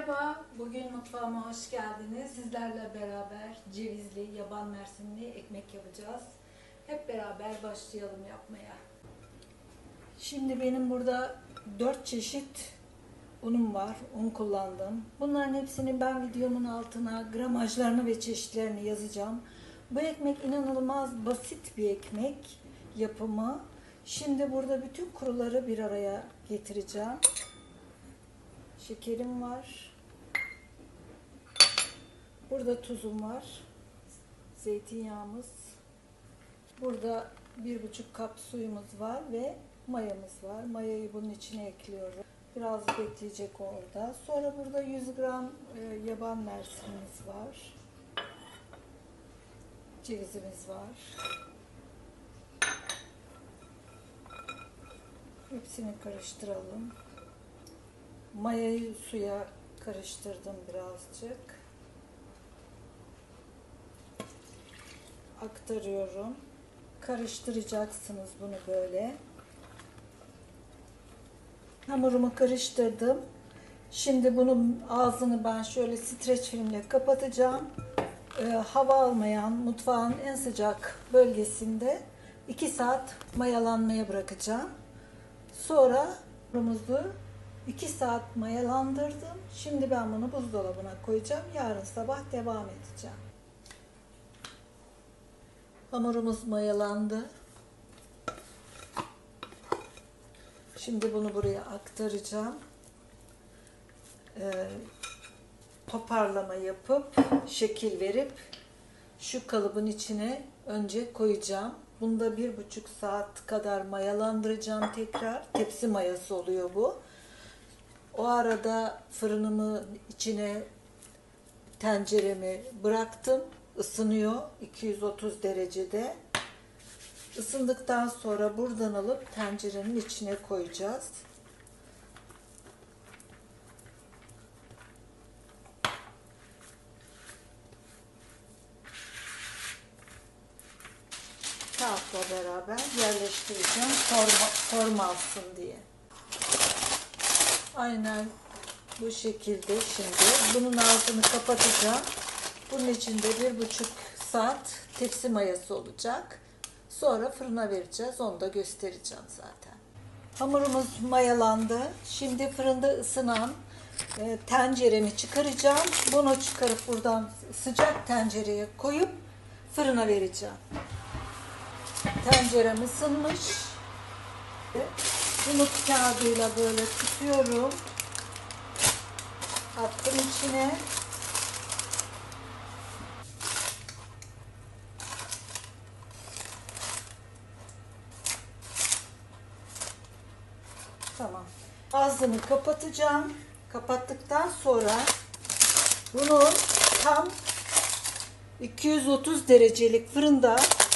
Merhaba, bugün mutfağıma hoş geldiniz. Sizlerle beraber cevizli, yaban mersinli ekmek yapacağız. Hep beraber başlayalım yapmaya. Şimdi benim burada 4 çeşit unum var, un kullandım. Bunların hepsini ben videomun altına gramajlarını ve çeşitlerini yazacağım. Bu ekmek inanılmaz basit bir ekmek yapımı. Şimdi burada bütün kuruları bir araya getireceğim. Şekerim var. Burada tuzum var. Zeytinyağımız. Burada 1,5 kap suyumuz var ve mayamız var. Mayayı bunun içine ekliyorum. Biraz bekleyecek orada. Sonra burada 100 gram yaban mersinimiz var. Cevizimiz var. Hepsini karıştıralım. Mayayı suya karıştırdım birazcık. Aktarıyorum. Karıştıracaksınız bunu böyle. Hamurumu karıştırdım. Şimdi bunun ağzını ben şöyle streç filmle kapatacağım. Hava almayan mutfağın en sıcak bölgesinde 2 saat mayalanmaya bırakacağım. Sonra hamurumuzu 2 saat mayalandırdım. Şimdi ben bunu buzdolabına koyacağım. Yarın sabah devam edeceğim. Hamurumuz mayalandı. Şimdi bunu buraya aktaracağım. Toparlama yapıp, şekil verip şu kalıbın içine önce koyacağım. Bunda 1,5 saat kadar mayalandıracağım tekrar. Tepsi mayası oluyor bu. O arada fırınımı içine tenceremi bıraktım. Isınıyor 230 derecede. Isındıktan sonra buradan alıp tencerenin içine koyacağız. Kağıtla beraber yerleştireceğim forma alsın diye. Aynen bu şekilde şimdi. Bunun altını kapatacağım. Bunun içinde 1,5 saat tepsi mayası olacak. Sonra fırına vereceğiz. Onu da göstereceğim zaten. Hamurumuz mayalandı. Şimdi fırında ısınan tenceremi çıkaracağım. Bunu çıkarıp buradan sıcak tencereye koyup fırına vereceğim. Tencerem ısınmış. Yumurta kağıdıyla böyle tutuyorum. Attım içine. Tamam. Ağzını kapatacağım. Kapattıktan sonra bunu tam 230 derecelik fırında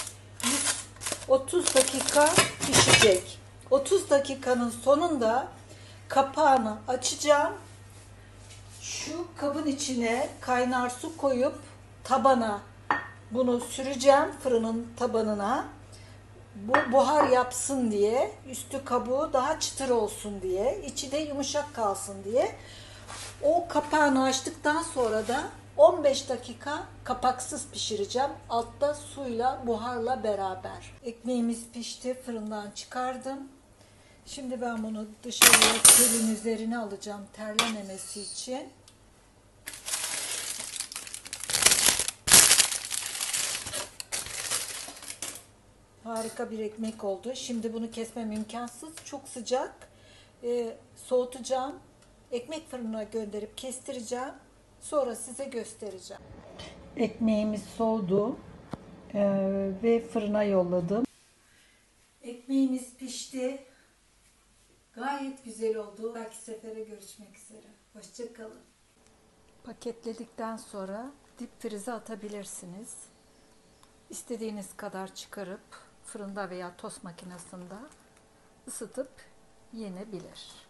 30 dakika pişecek. 30 dakikanın sonunda kapağını açacağım. Şu kabın içine kaynar su koyup tabana bunu süreceğim, fırının tabanına. Bu buhar yapsın diye, üstü kabuğu daha çıtır olsun diye, içi de yumuşak kalsın diye. O kapağını açtıktan sonra da 15 dakika kapaksız pişireceğim. Altta suyla, buharla beraber. Ekmeğimiz pişti, fırından çıkardım. Şimdi ben bunu dışarıya telin üzerine alacağım terlememesi için. Harika bir ekmek oldu. Şimdi bunu kesmem imkansız. Çok sıcak. Soğutacağım. Ekmek fırınına gönderip kestireceğim. Sonra size göstereceğim. Ekmeğimiz soğudu. Ve fırına yolladım. Ekmeğimiz pişti. Gayet güzel oldu. Belki sefere görüşmek üzere. Hoşça kalın. Paketledikten sonra dip frize atabilirsiniz. İstediğiniz kadar çıkarıp fırında veya tost makinesinde ısıtıp yenebilir.